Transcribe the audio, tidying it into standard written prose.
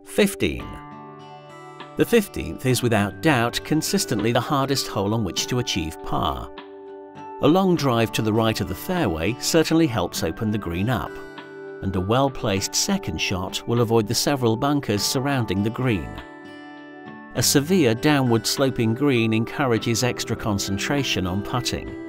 15. The 15th is without doubt consistently the hardest hole on which to achieve par. A long drive to the right of the fairway certainly helps open the green up, and a well-placed second shot will avoid the several bunkers surrounding the green. A severe downward sloping green encourages extra concentration on putting.